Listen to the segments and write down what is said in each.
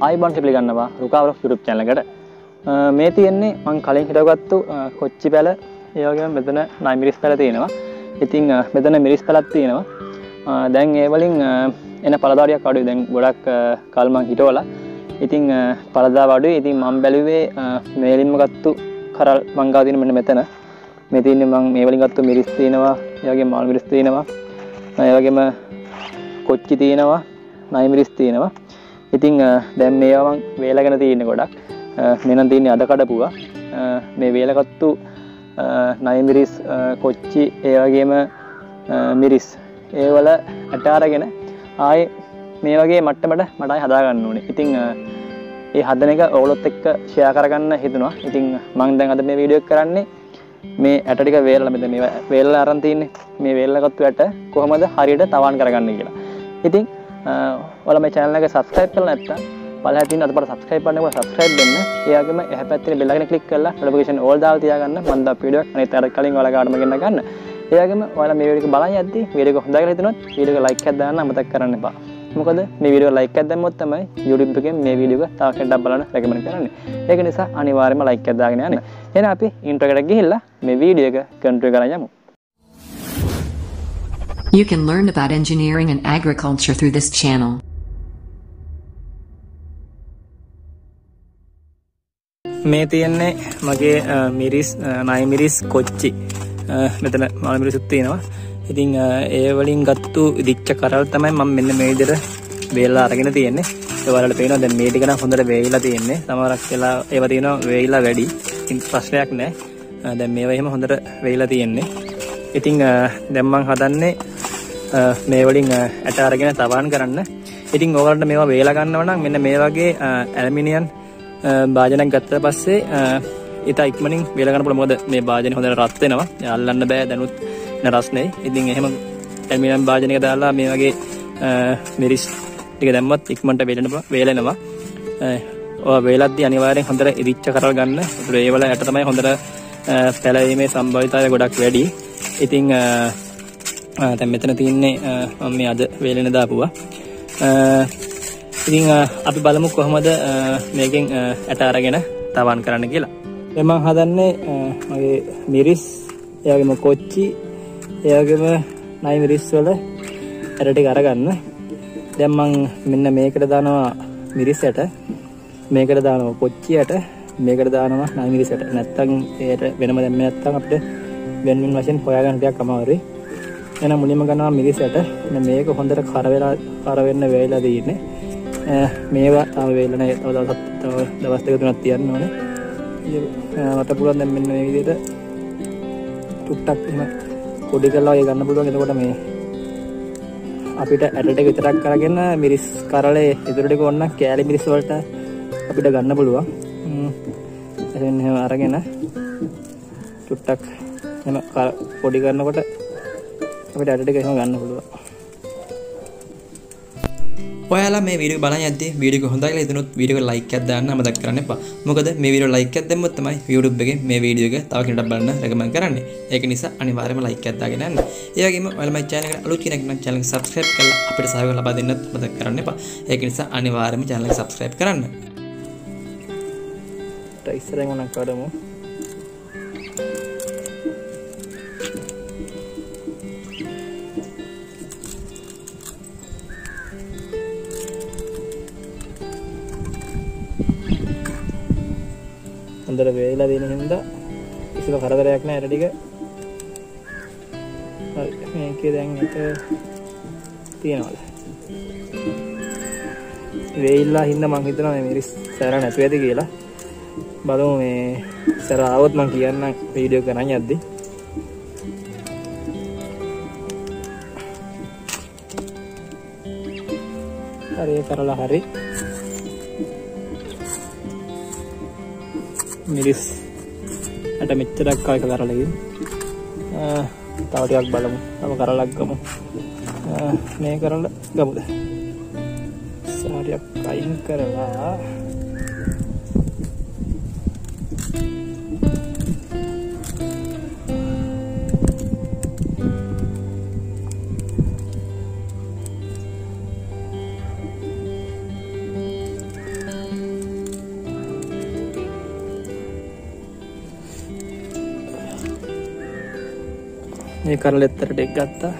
ආයිබන් පිළිගන්නවා රුකාවරොක් YouTube channel එකට. මේ තියෙන්නේ මම කලින් හිටවගත්තු කොච්චි පැල ඒ වගේම මෙතන නයි මිරිස් පැල තියෙනවා. ඉතින් මෙතන මිරිස් පැලක් තියෙනවා. දැන් ඒ වලින් එන පළදාඩියක් අඩුයි. දැන් ගොඩක් කල් මං හිටවලා. ඉතින් පළදාව අඩුයි. ඉතින් මම බැලුවේ මේලින්ම ගත්තු කරල් මං ගාව තියෙන මෙන්න මෙතන. මේ තියෙන්නේ මං මේ වලින් ගත්තු මිරිස් තියෙනවා. ඒ වගේම මාළු මිරිස් තියෙනවා. ඒ වගේම කොච්චි තියෙනවා. නයි මිරිස් තියෙනවා. ඉතින් දැන් මේවා මං වේලගෙන තියෙන්නේ ගොඩක්. මෙන්න තියෙන්නේ අද කඩපුවා. මේ වේලගත්තු නයි මිරිස් කොච්චි ඒ වගේම මිරිස් ඒ වල ඇට අරගෙන ආයේ මේ වගේ මට්ටමට මට ආයේ හදා ගන්න ඕනේ. ඉතින් ඒ හදන එක ඔයගොල්ලොත් එක්ක ෂෙයා කරගන්න හිතුණා. ඉතින් මම දැන් අද මේ වීඩියෝ එක කරන්නේ මේ ඇට ටික වේලලා මෙතන මේ වේලලා අරන් තින්නේ. මේ වේලලාගත්තු ඇට කොහොමද හරියට තවන් කරගන්නේ කියලා. ඉතින් ඔයාලා මේ channel එක subscribe කරලා නැත්නම් පළහැට තියෙන අතපට subscribe කරන්න ඕන subscribe දෙන්න. ඒ වගේම එහා පැත්තේ bell icon click කරලා notification all දාලා තියාගන්න. මම දාපු වීඩියෝ එක අනිත් අර කලින් ඔයාලා ගාඩම ගෙන්න ගන්න. ඒ වගේම ඔයාලා මේ වීඩියෝ එක බලන් යද්දී වීඩියෝ එක හොඳයි කියලා හිතනොත් වීඩියෝ එක like එකක් දාන්න අමතක කරන්න එපා. මොකද මේ වීඩියෝ එක like එකක් දැම්මොත් තමයි YouTube එකෙන් මේ වීඩියෝ එක තව කෙනෙක්ට බලන්න recommend කරන්නේ. ඒක නිසා අනිවාර්යයෙන්ම like එකක් දාගෙන යන්න. එහෙනම් අපි intro එකට ගිහිල්ලා මේ වීඩියෝ එක continue කරගෙන යමු. You can learn about engineering and agriculture through this channel. මේ තියෙන්නේ මගේ මිරිස් නයි මිරිස් කොච්චි. මෙතන මාළු මිරිසුත් තියෙනවා. ඉතින් ඒ වලින් ගත්තු ඉදිච්ච කරල් තමයි මම මෙන්න මේ විදිහට වේලලා අරගෙන තියෙන්නේ. ඒ වලට පේනවා දැන් මේ ටික නම් හොඳට වේවිලා තියෙන්නේ. සමහරක් වෙලා ඒවා තියෙනවා වේවිලා වැඩි. ඉතින් ප්‍රශ්නයක් නැහැ. දැන් මේවා එහෙම හොඳට වේවිලා තියෙන්නේ. ඉතින් දැන් මම හදන්නේ මේ වලින් ඇට අරගෙන තවන් කරන්න. ඉතින් ඕගලන්ට මේවා වේලා ගන්නව නම් මෙන්න මේ වගේ ඇලුමිනියම් භාජනයක් ගත්තා පස්සේ ඉතා ඉක්මනින් වේලා ගන්න පුළුවන්. මොකද මේ භාජනේ හොඳට රත් වෙනවා. අල්ලන්න බෑ දැනුත් රස්නේ. ඉතින් එහෙම ඇලුමිනියම් භාජනයක දාලා මේ වගේ මිරිස් ටික දැම්මත් ඉක්මනට වේලෙනවා. ඔය වේලද්දී අනිවාර්යෙන් හොඳට ඉදිච්ච කරල් ගන්න. ඒතර ඒ වල යට තමයි හොඳට පැලවීමේ සම්භාවිතාවය ගොඩක් වැඩි. ඉතින් දැන් මෙතන තියෙන්නේ මම මේ අද වේලෙන දාපුවා. ඉතින් අපි බලමු කොහොමද මේකෙන් ඇට අරගෙන තවන් කරන්න කියලා. දැන් මම හදන්නේ මගේ මිරිස්, ඒ වගේම කොච්චි, ඒ වගේම නයි මිරිස් වල ඇට ටික අරගන්න. දැන් මම මෙන්න මේකට දානවා මිරිස් ඇට, මේකට දානවා කොච්චි ඇට, මේකට දානවා නයි මිරිස් ඇට. නැත්තම් ඒකට වෙනම දැම්මේ නැත්තම් අපිට වෙන වශයෙන් හොයාගන්න ටිකක් අමාරුයි. එහෙනම් මුලින්ම ගන්නවා මිරිස් ඇට. මේක හොඳට කර වෙන්න වේලා තියෙන්නේ. මේවා තව වේලන තව දවස් දෙක තුනක් තියන්න ඕනේ. මට පුළුවන් දැන් මෙන්න මේ විදිහට ටුක්ටක් එහෙම පොඩි කරලා ඔය ගන්න පුළුවන්. එතකොට මේ අපිට ඇට ටික විතරක් අරගෙන මිරිස් කරලේ ඉතුරු ටික ඕන කෑලි මිරිස් වලට අපිට ගන්න පුළුවන්. එහෙනම් එහෙම අරගෙන ටුක්ටක් එහෙම පොඩි කරනකොට අපිට ඇට ටික එහෙම ගන්න පුළුවන්. ඔයාලා මේ වීඩියෝ බලන් යද්දී වීඩියෝ එක හොඳයි කියලා හිතුනොත් වීඩියෝ එක ලයික් එකක් දාන්න අමතක කරන්න එපා. මොකද මේ වීඩියෝ ලයික් එකක් දැම්මොත් තමයි YouTube එකේ මේ වීඩියෝ එක තව කෙනෙක්ට බලන්න රෙකමන්ඩ් කරන්නේ. ඒක නිසා අනිවාර්යයෙන්ම ලයික් එකක් දාගෙන යන්න. ඒ වගේම ඔයාලා මගේ channel එකට අලුත් කෙනෙක් නම් channel එක subscribe කරලා අපිට සහයෝගය ලබා දෙන්නත් මතක කරන්න එපා. ඒක නිසා අනිවාර්යයෙන්ම channel එක subscribe කරන්න. ඉස්සරහින් උනක් කරමු. හොඳට වේලා දෙන හින්දා කිසිම කරදරයක් නැහැ. ඇට ටික හරි මේකේ දැන් එක තියනවාද වේලා හින්දා මං හිතනවා මේ මිරිස් සැර නැතු ඇති කියලා. බලමු මේ සැර ආවොත් මං කියන්නම් වීඩියෝ කරන් යද්දී. හරි කරලා හරි මිරිස් අට මෙච්චරක් කායක කරලා තව ටිකක් බලමු. තව කරලක් ගමු. මේ කරලා ගමුද? සාරියක් අයින් කරලා මේ කරලෙත්තට ටෙක් ගත්තා.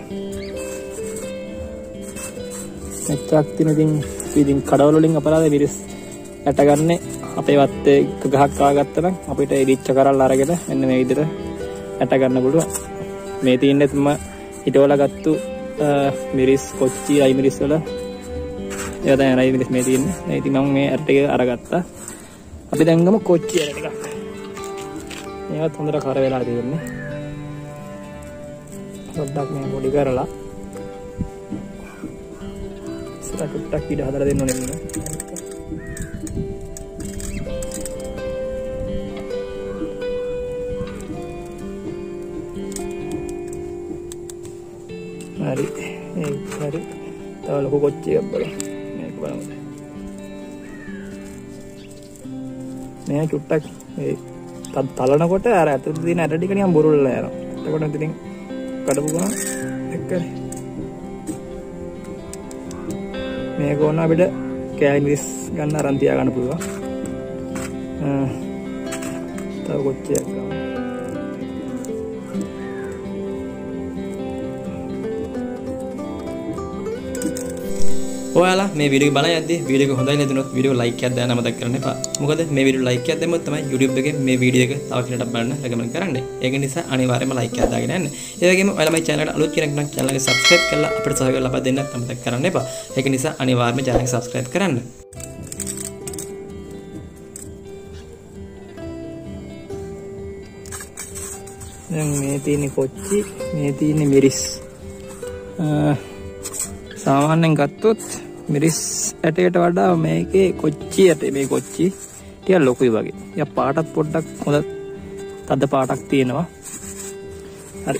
මෙච්චරක් තියෙන ඉතින් කඩවල වලින් අපරාධ මිරිස් ඇටගන්නේ අපේ වත්තේ ගහක් ආගත්තා නම් අපිට ඉරිච්ච කරල් අරගෙන මෙන්න මේ විදිහට ඇට ගන්න පුළුවන්. මේ තියෙන්නේ මම හිටවල ගත්තු මිරිස් කොච්චි රයි මිරිස් වල ඒවා දැන් රයි මිරිස් මේ තියෙන්නේ. ඒ ඉතින් මම මේ ඇට ටික අරගත්තා. අපි දැන් ගමු කොච්චි ඇට ටික. මේවත් හොඳට කර වෙලා තියෙන්නේ. පොඩ්ඩක් මේ පොඩි කරලා ටක් ඉඩ හදලා දෙන්න ඕනේ නේ. හරි ඒක හරි. තව ලොකු කොච්චි එකක් බලමු. මේක බලමු. මේ චුට්ටක් මේ තලනකොට අර ඇතුළේ තියෙන ඇට ටික නිකන් බුරුල්ලා යනවා. එතකොට ඉතින් කඩපු ගමන් එක්කනේ මේක ඕන අපිට කෑලි මිරිස් ගන්න අරන් තියා ගන්න පුළුවන්. තව කොච්චියක් ගමු. ඔයාලා මේ වීඩියෝ බලන යද්දී වීඩියෝ එක හොඳයි නේද? වීඩියෝ ලයික් එකක් දාන්න මතක කරන්න එපා. මොකද මේ වීඩියෝ ලයික් එකක් දැම්මොත් තමයි YouTube එකේ මේ වීඩියෝ එක තව කෙනෙක්ට බලන්න රෙකමන්ඩ් කරන්නේ. ඒක නිසා අනිවාර්යයෙන්ම ලයික් එකක් දාගෙන යන්න. ඒ වගේම ඔයාලා මේ channel එකට අලුත් කෙනෙක් නම් channel එක subscribe කරලා අපිට සහයෝගය ලබා දෙන්න මතක කරන්න එපා. ඒක නිසා අනිවාර්යයෙන්ම channel එක subscribe කරන්න. දැන් මේ තියෙන කොච්චි මේ තියෙන මිරිස් සාමාන්‍යයෙන් ගත්තොත් මිරිස් ඇටයට වඩා මේකේ කොච්චි ඇට මේ කොච්චි ටික ලොකුයි වගේ. යා පාටත් පොඩ්ඩක් හොඳ තද පාටක් තියෙනවා. හරි.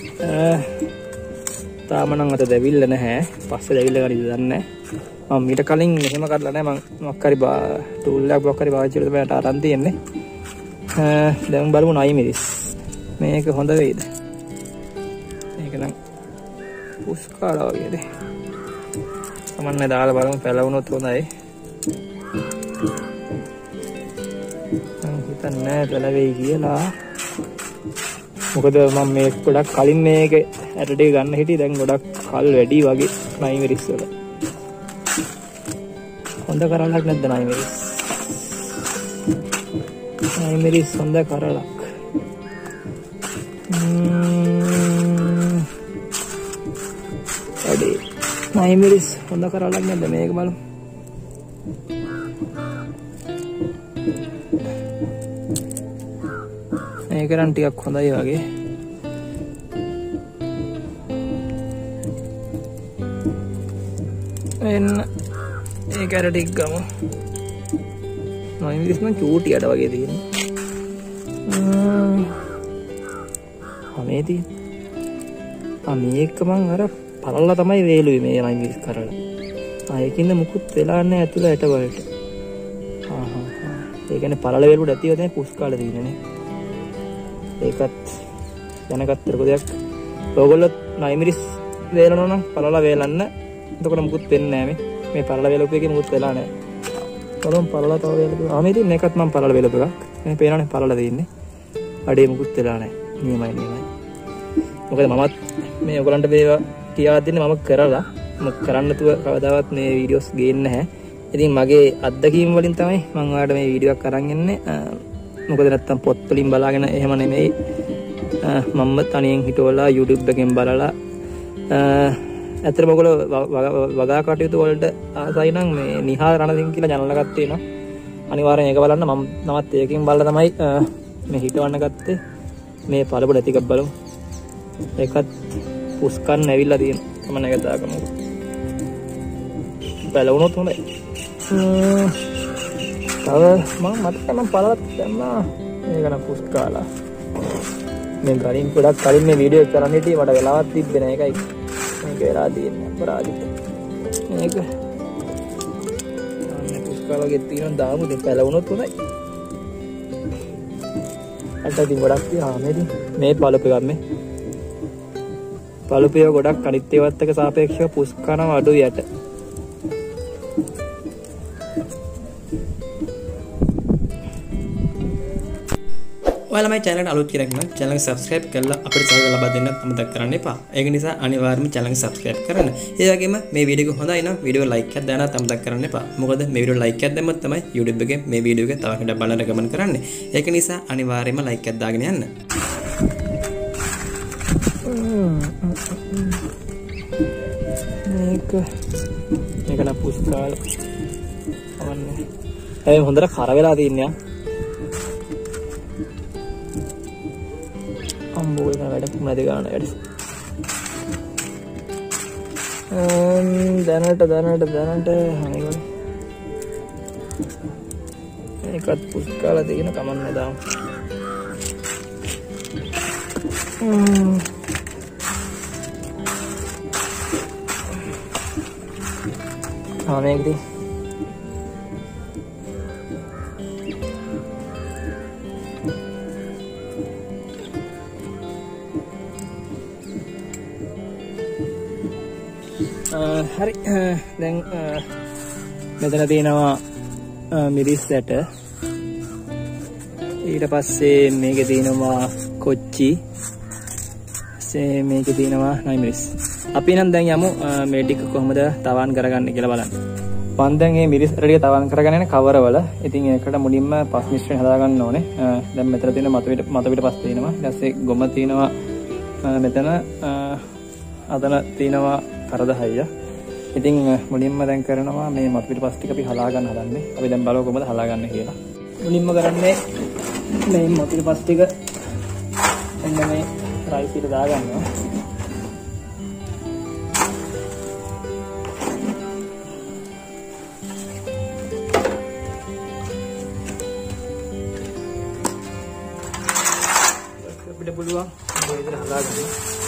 තාම නම් අත දැවිල්ල නැහැ. පස්සේ දැවිල්ල ගනිද දන්නේ නැහැ. මම මීට කලින් එහෙම කරලා නැහැ. මම මොකක් හරි ටූල් එකක් බ්ලොක් හරි පාවිච්චි කරලා තමයි අරන් තියන්නේ. දැන් බලමු නයි මිරිස්. මේක හොඳ වේද? මේක නම් පුස්කාලා වගේද? සමන්නේ දාලා බලමු පැලවුණොත් හොඳයි. මම හිතන්නේ පැලවෙයි කියලා. මොකද මම මේ ගොඩක් කලින් මේක ඇට ටික ගන්න හිටියේ දැන් ගොඩක් කල් වැඩි වගේ නයි මිරිස් වල. හොඳ කරලක් නැද්ද නයි මිරිස්? නයි මිරිස් හොඳ කරලක්. නයි මිරිස් හොඳ කරලක් නැද්ද මේක බලමු. මේක නම් ටිකක් හොඳයි වගේ. එන්න ඒක ඇර ටික ගමු. නයි මිරිස් නම් චූටි අඩ වගේ තියෙනවා. මේ තියෙන මේක මං අර පළල්ලා තමයි වේලුවේ මේ නයි මිරිස් කරලා. ඒකින්ද මුකුත් වෙලා නැහැ ඇතුළ ඇට වලට. ඒ කියන්නේ පළල වේලුවට ඇතිව තමයි පුස් කාලා තියෙන්නේ නේ. ඒකත් දැනගත්ත දෙයක්. ඕගොල්ලෝ නයි මිරිස් වේලනවා නම් පළල වේලන්න. එතකොට මුකුත් වෙන්නේ නැහැ මේ පළල වේලුව එකේ මුකුත් වෙලා නැහැ. බලමු පළල තව වේලුව. මේ ඉතින් මේකත් මම පළල වේලුව එකක්. මේ පේනවනේ පළල තියෙන්නේ. අඩේ මුකුත් වෙලා නැහැ. නියමයි. මොකද මමත් මේ ඔයගලන්ට මේවා කියා දෙන්නේ මම කරලා මොකක් කරන්න නැතුව කවදාවත් මේ වීඩියෝස් ගේන්නේ නැහැ. ඉතින් මගේ අත්දැකීම් වලින් තමයි මම ඔයාලට මේ වීඩියෝ එකක් අරන් එන්නේ. මොකද නැත්තම් පොත් වලින් බලාගෙන එහෙම නෙමෙයි. මම තනියෙන් හිටවලා YouTube එකෙන් බලලා ඇත්තටම ඔයගොල්ලෝ වගා කටයුතු වලට ආසයි නම් මේ නිහාර රණසිංහ කියලා channel එකක් තියෙනවා. අනිවාර්යෙන් ඒක බලන්න. මම නමත් ඒකෙන් බලලා තමයි මේ හිටවන්න ගත්තේ. මේ පළපොඩ ඇති එකක් බලමු. ඒකත් පුස්කන් ඇවිල්ලා තියෙනවා. මම එක දාගමු. බලවුනොත් හොඳයි. තව මට පළලක් දැම්මා. මේක නම් පුස්කාලා. මේ ගලින් ගොඩක් කලින් මේ වීඩියෝ එක කරන්න හිටියේ මට වෙලාවක් තිබ්බේ නෑ. ඒකයි මේක වෙලා තියෙන්නේ අපරාධිත. මේක අන්න පුස්කාලා ගෙත් තියෙනවා දාමු. ඉතින් බලවුනොත් හොඳයි. අට ඉතින් ගොඩක් තියෙනවා මේ පළප එකක් මේ. පළුපිය ගොඩක් අනිත් ඒවාත් එක්ක සාපේක්ෂව පුස්කනම අඩුයි යට. ඔයාලා මේ channel එකට අලුත් කෙනෙක් නම් channel එක subscribe කරලා අපිට සහයෝගය ලබා දෙන්න අමතක කරන්න එපා. ඒක නිසා අනිවාර්යයෙන්ම channel එක subscribe කරන්න. ඒ වගේම මේ වීඩියෝ එක හොඳයි නම් වීඩියෝ like එකක් දාන්නත් අමතක කරන්න එපා. මොකද මේ වීඩියෝ like එකක් දැම්මොත් තමයි YouTube එකේ මේ වීඩියෝ එක තව කෙනෙක්ට බලන්න recommend කරන්නේ. ඒක නිසා අනිවාර්යයෙන්ම like එකක් දාගෙන යන්න. මේක නම් පුස්කාල අවන්නේ. ඒ හොඳට කර වෙලා තියන්නේ. අම්බෝ එක වැඩ නැති ගන්න වැඩ. දැනට හරියට. මේකත් පුස්කාල තියෙන කමන්නේ දාමු. මේකදී හරි දැන් මෙතන තියෙනවා මිරිස් ඇට ඊට පස්සේ මේකේ තියෙනවා කොච්චි මේකේ තියෙනවා නයි මිරිස් අපි නම් දැන් යමු මේ ටික කොහොමද තවන් කරගන්නේ කියලා බලන්න. මම දැන් මේ මිරිස් ටික තවන් කරගෙන යන කවර වල. ඉතින් ඒකට මුලින්ම පස් මිශ්‍රණය හදා ගන්න ඕනේ. දැන් මෙතන තියෙන මත පිට පස් තියෙනවා. ඊට පස්සේ ගොම තියෙනවා මෙතන අතන තියෙනවා කරදහය. ඉතින් මුලින්ම දැන් කරනවා මේ මත පිට පස් ටික අපි හලා ගන්න හදන්නේ. අපි දැන් බලමු කොහොමද හලා ගන්න කියලා. මුලින්ම කරන්නේ මේ මත පිට පස් ටික එන්න මේ රයිස් එකට දා ගන්නවා. අපිට පුළුවන් මේ විදිහට හදා ගන්න.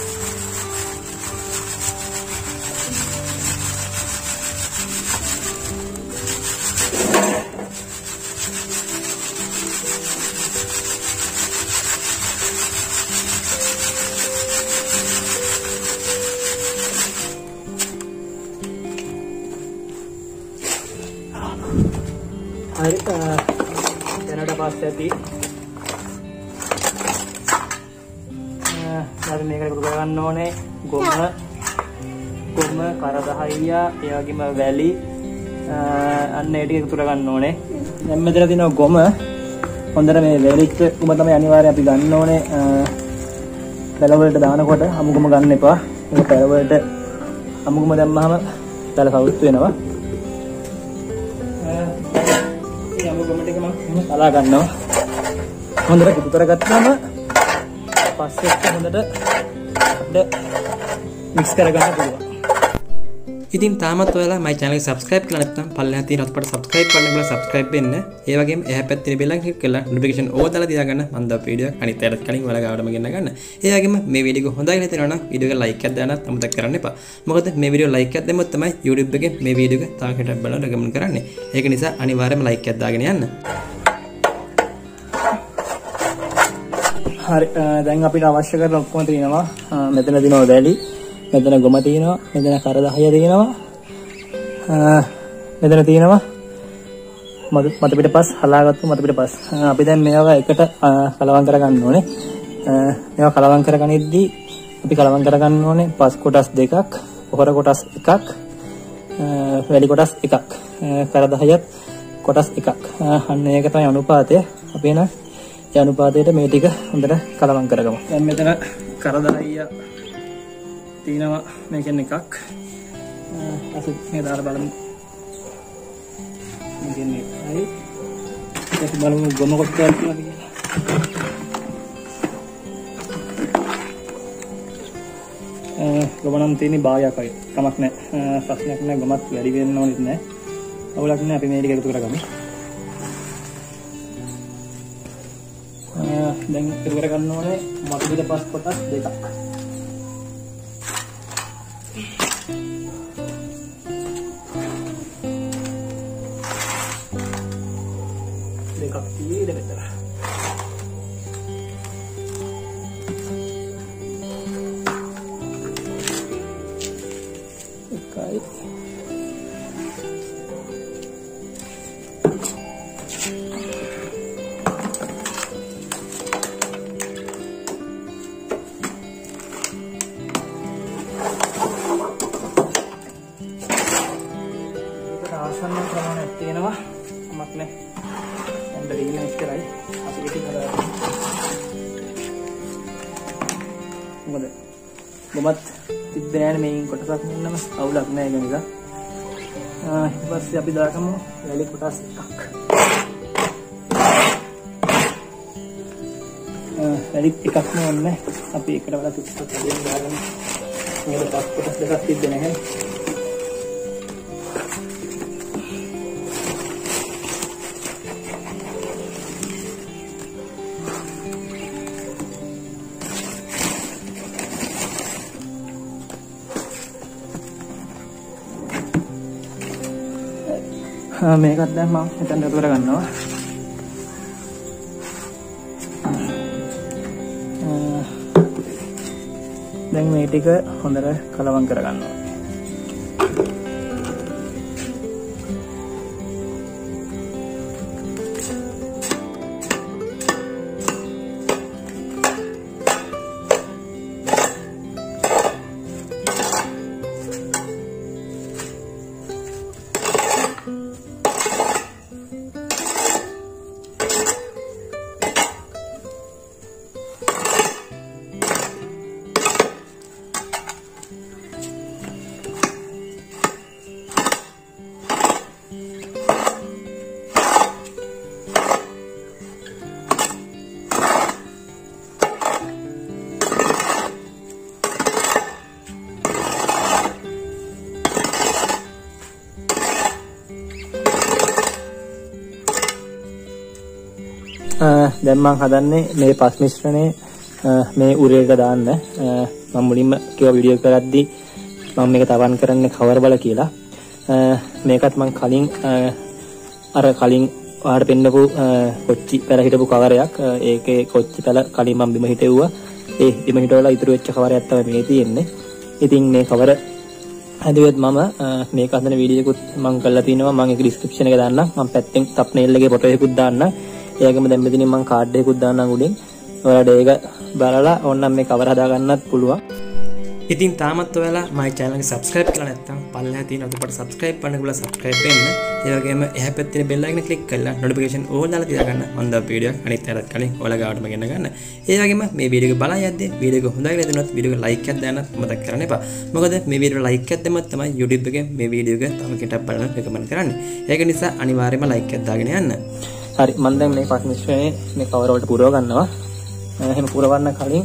හරි දැනට පස්සේ ඇති දැන් මේකට එකතු කරගන්න ඕනේ ගොම කරදහයිය ඒ වගේම වැලි අන්න ඒ ටික එකතු කරගන්න ඕනේ. දැන් මෙතන තියෙනවා ගොම හොඳට මේ වැලිච්ච ගොම තමයි අනිවාර්යයෙන් අපි ගන්න ඕනේ. පැල වලට දානකොට අමුගොම ගන්න එපා. ඒක පැල වලට අමුගොම දැම්මහම පැල සවුත් වෙනවා. හලා ගන්නවා. හොඳට එකතු කරගත්තාම පස්සේ හොඳට මික්ස් කරගන්න පුළුවන්. ඉතින් තාමත් ඔයාලා my channel එක subscribe කරලා නැත්නම් පල්ලෙහා තියෙන අත්පට subscribe කරන්න කියලා subscribe වෙන්න. ඒ වගේම එහා පැත්තේ තියෙන bell icon click කරලා notification ඕව දාලා තියාගන්න. මම දාපු වීඩියෝ අනිත් අයටත් කලින් ඔයාලා ගාවටම ගෙන්න ගන්න. ඒ වගේම මේ වීඩියෝ එක හොඳයි කියලා හිතෙනවා නම් වීඩියෝ එක like එකක් දාන්නත් අමතක කරන්න එපා. මොකද මේ වීඩියෝ like එකක් දැම්මොත් තමයි YouTube එකේ මේ වීඩියෝ එක තව කෙනෙක්ට බලන්න recommend කරන්නේ. ඒක නිසා අනිවාර්යයෙන්ම like එකක් දාගෙන යන්න. හරි දැන් අපිට අවශ්‍ය කරන ඔක්කොම තියෙනවා. මෙතන තියෙනවා වැලි, මෙතන ගොම තියෙනවා, මෙතන කරදහය තියෙනවා. මෙතන තියෙනවා මත පිට පස් හලාගත්තු මත පිට පස්. අපි දැන් මේවා එකට කලවම් කරගන්න ඕනේ. මේවා කලවම් කරගනිද්දී අපි කලවම් කරගන්න ඕනේ පස් කොටස් දෙකක්, පොහොර කොටස් එකක්, වැලි කොටස් එකක්, කරදහයත් කොටස් එකක්. අන්න ඒක තමයි අනුපාතය. අපි එන ඒ අනුපාතයට මේ ටික හොඳට කලවම් කරගමු. දැන් මෙතන කරදහය තියෙනවා මේකෙන් එකක්. අසුත් මේ දාලා බලමු. මේකෙන් එකයි. ඊට බලමු ගොම කොටයක් තියෙනවා කියලා. ගොම නම් තියෙන්නේ භාගයක්යි. කමක් නැහැ. ප්‍රශ්නයක් නැහැ. ගොමත් වැඩි වෙන්න ඕනෙත් නැහැ. අවුලක් නැහැ. අපි මේ ටික එකතු කරගමු. දැන් එකතු කරගන්න ඕනේ මත පිට පස් කොටස් දෙකක්. දෙකක් තියෙද මෙතන. එකයි මක්නේ ඇන්ඩ රීන එච්චරයි අපි ඒක කරලා මොකද බොමත් තිබ්බේ නැහැ මේන් කොටසක් නෙන්නම අවුලක් නැහැ ඒක නිසා ඊට පස්සේ අපි දාගමු වැලි කොටස් එකක් වැලි එකක් නෙන්නේ අපි එකට වඩා තුච්චක් දෙන්න දාගමු මේක පස් කොටස් දෙකක් තිබ්බේ නැහැ මේකත් දැන් මම හිතන්න අතවර ගන්නවා දැන් මේ ටික හොඳට කලවම් කරගන්නවා දැන් මම හදන්නේ මේ පස් මිශ්‍රණය මේ උරේට දාන්න මම මුලින්ම කිව්වා වීඩියෝ කරද්දී මම මේක තවන් කරන්නේ කවර බල කියලා මේකත් මම කලින් අර කලින් ඔයාලට පෙන්නපු කොච්චි පැල හිටපු කවරයක් ඒකේ කොච්චි පැල කලින් මම බිම හිටෙව්වා ඒ බිම හිටවලා ඉතුරු වෙච්ච කවරයක් තමයි මේ තියෙන්නේ ඉතින් මේ කවර හදුවෙත් මම මේක හදන වීඩියෝ එකකුත් මම කරලා තිනවා මම ඒක ඩිස්ක්‍රිප්ෂන් එකේ දාන්නම් මම පැත්තෙන් thumbnail එකේ ෆොටෝ එකකුත් දාන්නම් ඒකම දැන් මෙතනින් මම කාඩ් එකකුත් දාන්නම් උඩින් ඔයාලට ඒක බලලා ඕනනම් මේ කවර හදා ගන්නත් පුළුවන් ඉතින් තාමත් ඔයාලා මගේ channel එක subscribe කරලා නැත්නම් පල්ලෙහා තියෙන අතපට subscribe කරන්න කියලා subscribe වෙන්න ඒ වගේම එහා පැත්තේ තියෙන bell icon එක click කරලා notification all දාලා තියාගන්න මම දාපු වීඩියෝ එක අනිත් අයටත් කලින් ඔයාලා ගාවටම ගෙන්න ගන්න ඒ වගේම මේ වීඩියෝ එක බලන් යද්දී වීඩියෝ එක හොඳයි කියලා දුනොත් වීඩියෝ එක like එකක් දාන්නත් මතක කරන්න එපා මොකද මේ වීඩියෝ එක like එකක් දැම්මත් තමයි YouTube එකේ මේ වීඩියෝ එක තව කෙනෙක්ට බලන්න recommend කරන්නේ ඒක නිසා අනිවාර්යයෙන්ම like එකක් දාගෙන යන්න හරි මම දැන් මේ පස් මිශ්‍රණය මේ කවර වලට පුරව ගන්නවා එහෙම පුරවන්න කලින්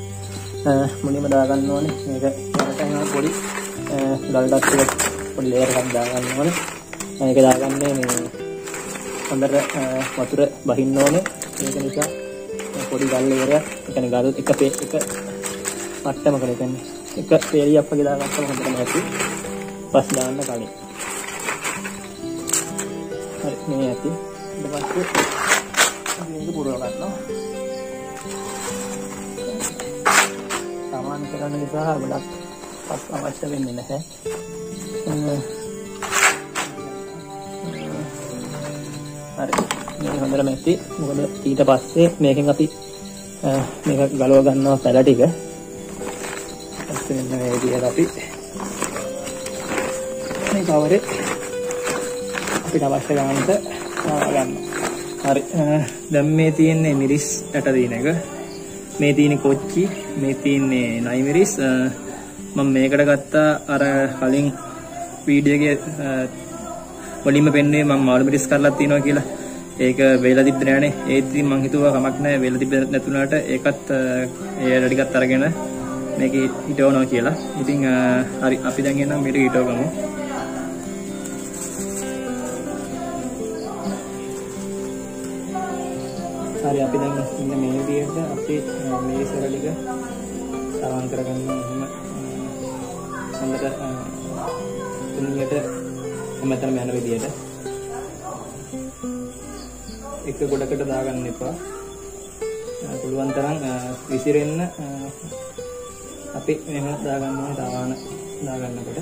මුලින්ම දා ගන්න ඕනේ මේක යනකම් පොඩි ගල් ඩස්ට් එක පොඩි ලේයර් එකක් දා ගන්න ඕනේ මේක දාගන්නේ මේ හොඳට වතුර බහින්න ඕනේ ඒක නිසා පොඩි ගල් ලේයරයක් ඒ කියන්නේ ගල් එක මට්ටමකට කියන්නේ එක පේලියක් වගේ දාගත්තම හොඳටම ඇති පස් දාන්න කලින් හරි මේ ඇති ඊට පස්සේ මේක පුරව ගන්නවා සාමාන්‍ය කරන නිසා ගොඩක් පස් අවශ්‍ය වෙන්නේ නැහැ. හරි. මේ හොඳටම ඇති. මොකද ඊට පස්සේ මේකෙන් අපි මේක ගලව ගන්නවා පැල ටික. ඊපස්සේ මෙන්න මේ විදිහට අපි මේ කවරේ අපිට අවශ්‍ය ගන්නට ගන්නවා. හරි. දැන් මේ තියෙන්නේ මිරිස් ඇට දින එක. මේ තියෙන්නේ කොච්චි මේ තියෙන්නේ නයිමිරිස් මම මේකට ගත්තා අර කලින් වීඩියෝ එකේ වලින්ම පෙන්නුවේ මම මාළු මිරිස් කරලා තියනවා කියලා ඒක වේලා තිබ්බේ නෑනේ ඒත් ඉතින් මං හිතුවා කමක් නෑ වේලා තිබ්බේ නැතුණාට ඒකත් ඒ ටිකත් අරගෙන මේක හිටවනවා කියලා ඉතින් හරි අපි දැන් එනවා මේක හිටව ගමු හරි අපි දැන් ඉන්න මේ විදිහට අපි මේ සරලික සාවන් කරගන්න එහෙම හොඳට තුනියට මෙතන යන විදිහට එක ගොඩකට දාගන්න එපා පුළුවන් තරම් විසිරෙන්න අපි මෙහෙම දාගන්න ඕනේ තාවාන දාගන්නකොට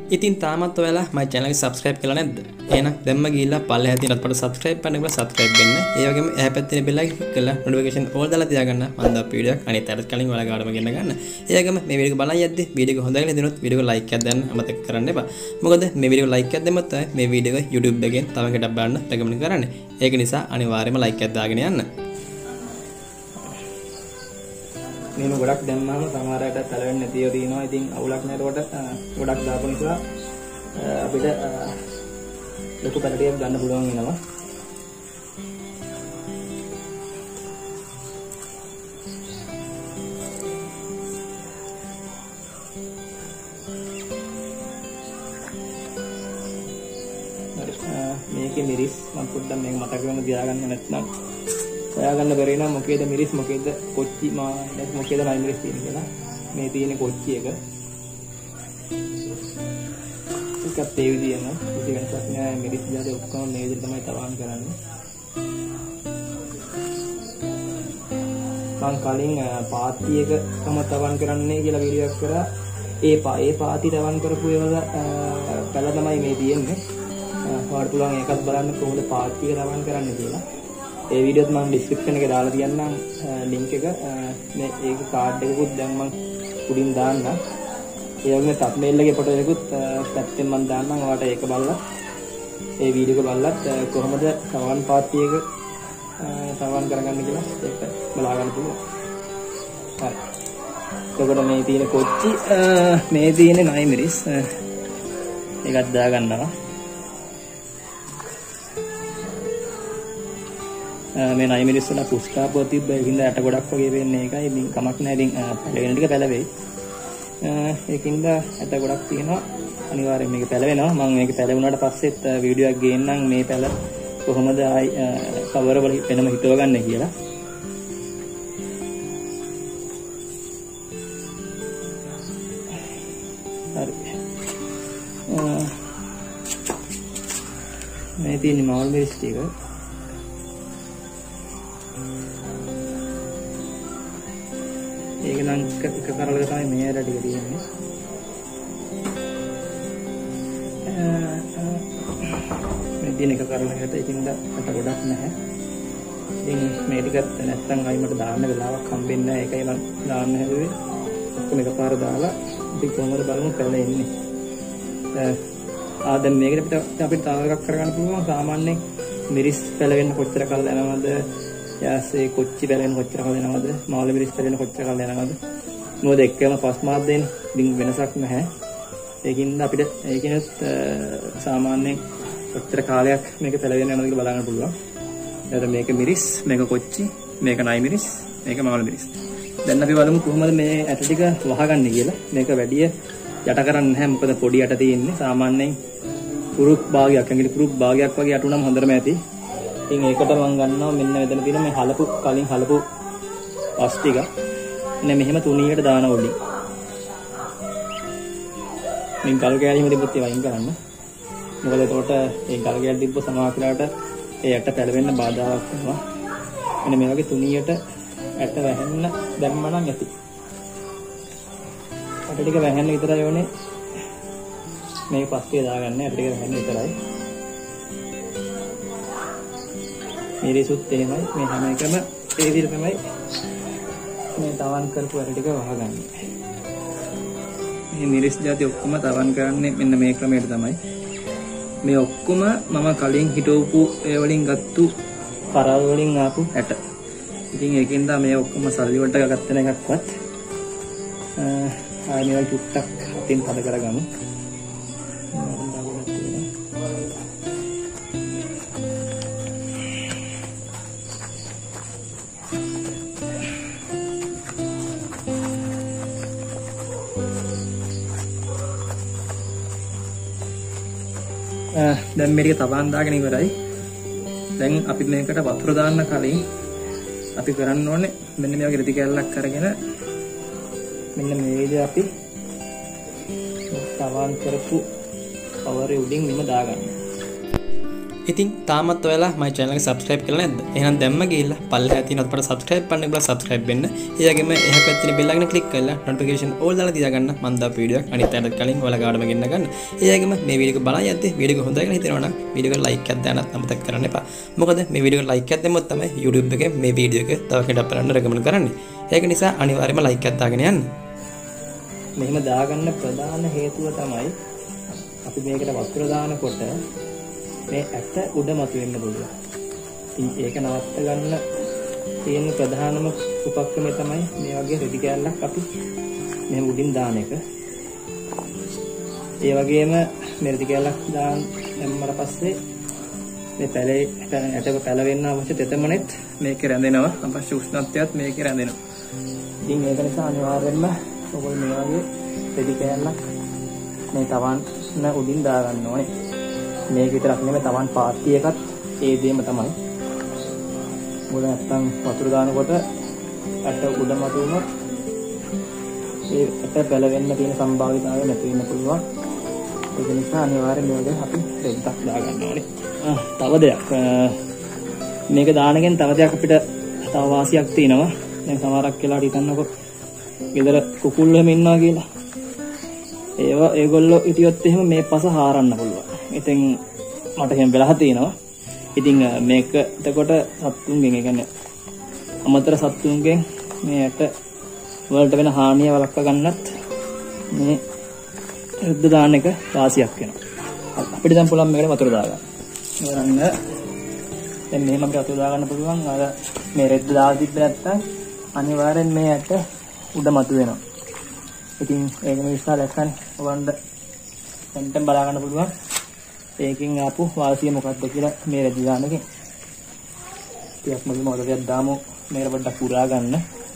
ඉතින් තාමත් ඔයාලා මගේ channel එක subscribe කරලා නැද්ද? එහෙනම් දැන්ම ගිහිල්ලා පල්ලෙහා තියෙන අත්පොත subscribe කරන්න කියලා subscribe වෙන්න. ඒ වගේම එහා පැත්තේ තියෙන bell icon click කරලා notification all දාලා තියාගන්න. මම දාපු වීඩියෝ එක අනිත් අයටත් කලින් ඔයාලා ගාඩම ගෙන්න ගන්න. ඒ වගේම මේ වීඩියෝ එක බලන් යද්දි වීඩියෝ එක හොඳයි කියලා හිතනොත් වීඩියෝ එක like එකක් දාන්න අමතක කරන්න එපා. මොකද මේ වීඩියෝ like එකක් දැම්මොත් තමයි මේ වීඩියෝ එක YouTube එකෙන් තව එකටත් බලන්න recommend කරන්නේ. ඒක නිසා අනිවාර්යයෙන්ම like එකක් දාගෙන යන්න. මේක ගොඩක් දැම්මම සමහර අයට පැලවෙන්නේ නැතිව තියෙනවා. ඉතින් අවුලක් නැතකොට ගොඩක් දාපු නිසා අපිට ලොකු පැලටියක් ගන්න පුළුවන් වෙනවා. මේකේ මිරිස් මම පොඩ්ඩක් මේක මතක කරගෙන තියාගන්න නැත්නම් හොයාගන්න බැරි නම් මොකේද මිරිස් මොකේද කොච්චි මොකේද නයි මිරිස් තියෙන්නේ කියලා. මේ තියෙන කොච්චි එක එකත් ඒ විදිහම කිසි වෙනසක් නෑ. මිරිස් දාලා ඔක්කොම මේ විදිහට තමයි තවාන් කරන්නේ. මම කලින් පාත්ති එකම තවන් කරන්නේ කියලා වීඩියෝ එකක් කරා. ඒ පාති තවන් කරපු ඒවා පැල තමයි මේ තියෙන්නේ. ඔයාලට පුළුවන් ඒකත් බලන්න කොහොමද පාත්ති එක තවන් කරන්නේ කියලා. ඒ වීඩියෝත් මම ඩිස්ක්‍රිප්ෂන් එකේ දාලා තියන්නම් ලින්ක් එක. මේ ඒක කාඩ් එකකුත් දැන් මම උඩින් දාන්නම්. ඒ වගේම thumbnail එකේ ෆොටෝ එකකුත් පැත්තෙන් මම දාන්නම්. ඔයාලට ඒක බලලා ඒ වීඩියෝ එක බලලත් කොහොමද තවන් පාත්ති එක තවන් කරගන්න කියලා ඒක බලා ගන්න පුළුවන්. හරි. එතකොට මේ තියෙන කොච්චි මේ තියෙන නයි මිරිස් ඒකත් දා ගන්නවා. මේ නයි මිරිස් වල පුස්කාපුව තිබ්බ ඒකින්ද ඇට ගොඩක් වගේ වෙන්නේ ඒකයි. ඉතින් කමක් නැහැ. ඉතින් පැලවෙන ටික පැලවෙයි. ඒකින්ද ඇට ගොඩක් තියෙනවා. අනිවාර්යෙන් මේක පැලවෙනවා. මම මේක පැලවුණාට පස්සෙත් වීඩියෝ එකක් ගේන්නම් මේ පැල කොහොමද ආයි කවර වල වෙනම හිටව ගන්න කියලා. හරි. මේ තියෙන මවල් මිරිස් ටික ඒක නම් එක කරලක තමයි මේ ඇර ටික තියෙන්නේ. මේ තියෙන එක කරලකට ඒකින්ද අත ගොඩක් නැහැ. ඉතින් මේ ටිකත් නැත්තම් අයි මට දාන්න වෙලාවක් හම්බෙන්නේ නැහැ. ඒකයි මම දාන්න හැදුවේ. ඔක්කොම එකපාර දාලා ඉතින් කොහොමද බලමු පැලෙන්නේ. දැන් මේකට අපිට තව එකක් කරගන්න පුළුවන්. සාමාන්‍යයෙන් මිරිස් පැලවෙන්න කොච්චර කල් යනවද? යාසේ කොච්චි පැලෙන්න කොච්චර කල් යනවද? මාළු මිරිස් පැලෙන්න කොච්චර කල් යනවද? මොකද එක්කම පස් මාස දෙන්න ඉතින් වෙනසක් නැහැ. ඒකින්ද අපිට ඒකිනෙත් සාමාන්‍යයෙන් කොච්චර කාලයක් මේක පැලවෙන්න යනවද කියලා බලන්න පුළුවන්. එතකොට මේක මිරිස්, මේක කොච්චි, මේක නයි මිරිස්, මේක මාළු මිරිස්. දැන් අපි බලමු කොහොමද මේ ඇට ටික වහගන්නේ කියලා. මේක වැඩි යට කරන්නේ නැහැ. මොකද පොඩි යට තියෙන්නේ. සාමාන්‍යයෙන් කුරුක් භාගයක්, ඇඟිලි කුරුක් භාගයක් වගේ යට උනම හොඳටම ඇති. ඉතින් ඒකට මම ගන්නවා මෙන්න මෙතන තියෙන මේ කලින් හලපු පස් ටික. මෙන්න මෙහෙම තුනියට දාන උඩින්. මේ ගල් කෑලිම තිබ්බොත් ඒ වයින් කරන්න. මොකද එතකොට ඒ ගල් කෑලි තිබ්බ සමාහලට ඒ ඇට පැලවෙන්න බාධාවක් වෙනවා. මෙන්න මේ වගේ තුනියට ඇට වැහෙන්න දැම්ම නම් ඇති. ඇට ටික වැහෙන්න විතරයි ඕනේ. මේ පස්සේ දාගන්න ඇට ටික වැහෙන්න විතරයි. මිරිසුත් එහෙමයි. මේ හැම එකම ඒ විදිහට තමයි මේ තවන් කරපු ඇට ටික වහගන්නේ. මේ මිරිස් જાති ඔක්කොම තවන් කරන්නේ මෙන්න මේ ක්‍රමයට තමයි. මේ ඔක්කොම මම කලින් හිටවපු ඒ වලින් ගත්තු කරල් වලින් ආපු ඇට. ඉතින් ඒකෙන්ද මේ ඔක්කොම සල්ලි වලට ගත්ත එකක්වත් ආයෙ මේවා චුට්ටක් අතින් පද කරගමු. දැන් මේක තබාන් දාගෙන ඉවරයි. දැන් අපි මේකට වතුර දාන්න කලින් අපි කරන්න ඕනේ මෙන්න මේ වගේ රෙදි කැල්ලක් අරගෙන මෙන්න මේ විදිහට අපි තවාන් කරපු කවරේ උඩින් මෙම දාගන්න. ඉතින් තාමත් ඔයාලා මගේ channel එක subscribe කරලා නැද්ද? එහෙනම් දැම්ම ගිහිල්ලා පල්ලෙහා තියෙන අතට subscribe பண்ண කියලා subscribe වෙන්න. ඒ වගේම එහා පැත්තේ තියෙන bell icon click කරලා notification all දාලා තියාගන්න මම දාපු වීඩියෝ එක අනිත් අයට කලින් ඔයාලා ගාඩම ගෙන්න ගන්න. ඒ වගේම මේ වීඩියෝ එක බලන් යද්දී වීඩියෝ එක හොඳයි කියලා හිතෙනවා නම් වීඩියෝ එකට like එකක් දාන්නත් අමතක කරන්න එපා. මොකද මේ වීඩියෝ එකට like එකක් දැම්මොත් තමයි YouTube එකේ මේ වීඩියෝ එක තව කෙනෙක්ට බලන්න recommend කරන්නේ. ඒක නිසා අනිවාර්යයෙන්ම like එකක් දාගෙන යන්න. මෙහෙම දාගන්න ප්‍රධාන හේතුව තමයි අපි මේකට වතුර දානකොට මේ ඇට උඩ මතුවෙන්න පුළුවන්. ඉතින් ඒක නවත්ත ගන්න තියෙන ප්‍රධානම උපක්‍රමය තමයි මේ වගේ රෙදි කෑල්ලක් අපි මෙහෙම උඩින් දාන එක. ඒ වගේම මේ රෙදි කෑල්ලක් දැම්මම පස්සේ මේ ඇටක පැලවෙන්න අවශ්‍ය තෙතමනෙත් මේකේ රැඳෙනවා. අවශ්‍ය උෂ්ණත්වයත් මේකේ රැඳෙනවා. ඉතින් ඒක නිසා අනිවාර්යයෙන්ම ඔයගොල්ලෝ මේ වගේ රෙදි කෑල්ලක් මේ තවන්න උඩින් දා ගන්න ඕනේ. මේක විතරක් නෙමෙයි තවන් පාත්ති එකත් ඒ දෙයම තමයි. මොකද නැත්තම් වතුර දානකොට ඇට උඩ මතුවුනොත් ඒ ඇට පැලවෙන්න තියෙන සම්භාවිතාවය නැති වෙන්න පුළුවන්. ඒක නිසා අනිවාර්යයෙන් මේක අපි රෙද්දක් දා ගන්න ඕනේ. තව දෙයක් මේක දානගෙන් තව දෙයක් අපිට තව වාසියක් තියෙනවා. දැන් සමහරක් වෙලාවට හිතන්නකො ගෙදර කුකුල්ලෝ එහෙම ඉන්නවා කියලා. ඒගොල්ලෝ හිටියොත් එහෙම මේ පස හාරන්න පුළුවන්. ඉතින් මට එහෙම වෙලා තියෙනවා. ඉතින් මේක එතකොට සත්තුන්ගෙන් ඒ කියන්නේ අමතර සත්තුන්ගෙන් මේ ඇට වලට වෙන හානිය වළක්වා ගන්නත් මේ රෙද්ද දාන එක වාසියක් වෙනවා. අපිට දැන් පුළුවන් මේකට වතුර දාගන්න. බලන්න දැන් මෙහෙම අපිට වතුර දාගන්න පුළුවන්. අර මේ රෙද්ද දාලා තිබ්බ නැත්තම් අනිවාර්යෙන් මේ ඇට උඩ මතුවෙනවා. ඉතින් ඒක නිසා ලැස්සන් ඔයගොල්ලන්ට දැන් බලා ගන්න පුළුවන්. ඒකෙන් ආපු වාසිය මොකක්ද කියලා මේ රෙදි දාන එකෙන්. ටිකක් මගේ මොකදද දාමු මේකට පොඩ්ඩක් පුරා ගන්න.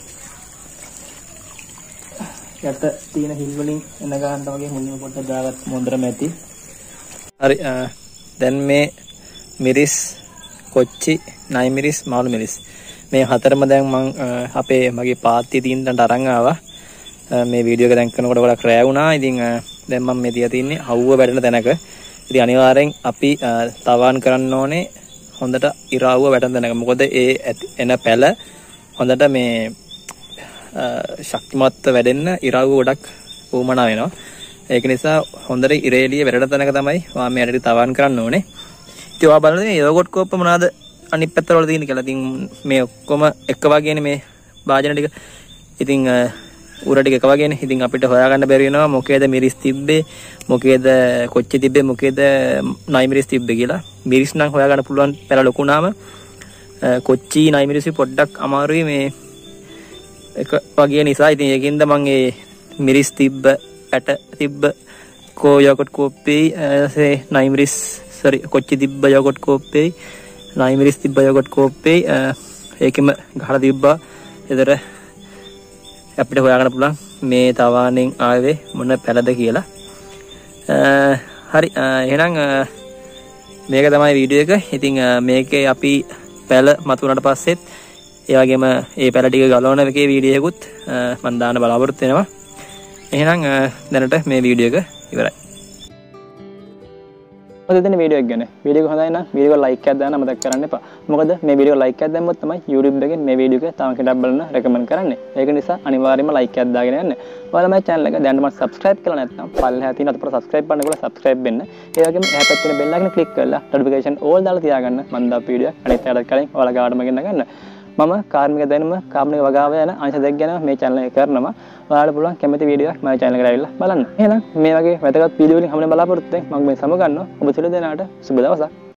යට තියෙන හිල් වලින් එන ගන්නට වගේ මුලින්ම පොඩ්ඩක් දාගත්ත මොන්දරම ඇති. හරි දැන් මේ මිරිස් කොච්චි නයි මිරිස් මාළු මිරිස් මේ හතරම දැන් මම අපේ මගේ පාත්තිය තින්දන්ට අරන් ආවා. මේ වීඩියෝ එක දැන් කරනකොට ගොඩක් රෑ වුණා. ඉතින් දැන් මම මේ තියා තින්නේ අවුව වැඩෙන තැනක. ඉතින් අනිවාර්යෙන් අපි තවාන් කරන්න ඕනේ හොඳට ඉරාවුව වැටෙන තැනක. මොකද ඒ එන පැල හොඳට මේ ශක්තිමත්ව වැඩෙන්න ඉරාවුව ගොඩක් උවමනා වෙනවා. ඒක නිසා හොඳට ඉරේලිය වැඩෙන තැනක තමයි මේ ඇටටි තවාන් කරන්න ඕනේ. ඉතින් ඔයා බලන්න මේ යෝගට් කෝප්ප මොනවාද අනිත් පැත්තට වල තියෙන කියලා. ඉතින් මේ ඔක්කොම එක වගේනේ මේ භාජන ටික. ඉතින් උර ටික එක වගේනේ. ඉතින් අපිට හොයාගන්න බැරි වෙනවා මොකේද මිරිස් තිබ්බේ, මොකේද කොච්චි තිබ්බේ, මොකේද නයි මිරිස් තිබ්බේ කියලා. මිරිස් නම් හොයාගන්න පුළුවන් පැල ලොකු නාම. කොච්චි නයි මිරිස් පොඩ්ඩක් අමාරුයි මේ එක වගේ නිසා. ඉතින් ඒකින්ද මම ඒ මිරිස් තිබ්බ ඇට තිබ්බ යෝගට් කෝප්පේ නයි මිරිස් කොච්චි තිබ්බ යෝගට් කෝප්පේ නයි මිරිස් තිබ්බ යෝගට් කෝප්පේ ඒකෙම ගහලා තිබ්බා. එතර අපිට හොයාගන්න පුළුවන් මේ තවාණෙන් ආවේ මොන පැලද කියලා. හරි එහෙනම් මේක තමයි වීඩියෝ එක. ඉතින් මේකේ අපි පැල මතු වුණාට පස්සෙත් ඒ වගේම ඒ පැල ටික ගලවන එකේ වීඩියෝ එකකුත් මම දාන්න බලාපොරොත්තු වෙනවා. එහෙනම් දැනට මේ වීඩියෝ එක ඉවරයි. දෙන වීඩියෝ එක ගැන වීඩියෝ එක හොඳයි නම් වීඩියෝ එක ලයික් එකක් දාන්න මතක කරන්න එපා. මොකද මේ වීඩියෝ එක ලයික් එකක් දැම්මොත් තමයි YouTube එකෙන් මේ වීඩියෝ එක තව කෙනෙක්ට බලන්න රෙකමන්ඩ් කරන්නේ. ඒක නිසා අනිවාර්යයෙන්ම ලයික් එකක් දාගෙන යන්න. ඔයාලා මගේ channel එක දැනටම subscribe කරලා නැත්නම් පල්ලෙහා තියෙන අතට subscribe කරන්න කියලා subscribe වෙන්න. ඒ වගේම එහා පැත්තේ තියෙන bell icon click කරලා notification all දාලා තියාගන්න. මම දාපු වීඩියෝ අනිත් අයට කලින් ඔයාලා ගාඩම ගෙන්න ගන්න. මම කාර්මික දැනුම කාර්මික වගාව යන අංශ දෙක ගැන මේ channel එක කරනවා. ඔයාලට පුළුවන් කැමති වීඩියෝ එකක් මගේ channel එකට ඇවිල්ලා බලන්න. එහෙනම් මේ වගේ වැදගත් වීඩියෝ වලින් හැමෝම බලාපොරොත්තු වෙන්න මම මේ සමගන්නවා. ඔබ සියලු දෙනාට සුබ දවසක්.